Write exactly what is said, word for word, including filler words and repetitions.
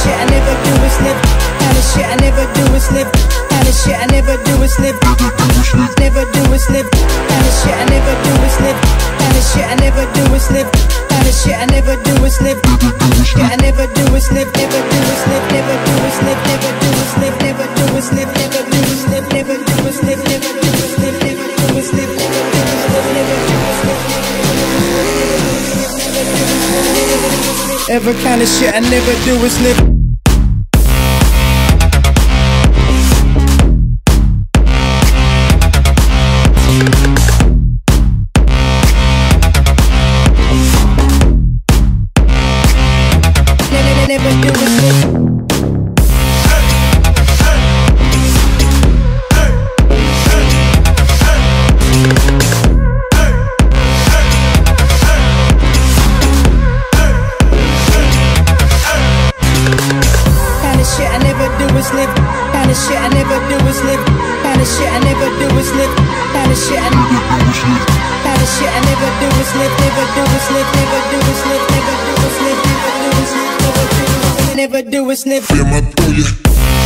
shit I never do is live. Kind of shit I never do is live. Kind of shit I never do is live. Never do is live. Kind of shit I never do is live. Kind of shit I never do is live. Kind of shit I never do is live. Shit I never do is live. Never do is live. Never do is live. Never do is live. Never do is live. Never do is live. Never do is live. Never do is live. Never do is live. Never do is live. Never do is live. Ever kind of shit I never do is live. Never do is live. Shit I never do is live. Kind of shit I never do is live. Kind of shit I never do is live. Kind of shit I never do is live. Kind of shit I never do is live. Never do is live. Never do is live. Never do is live. Never do is live. Never do is live. Never do is live.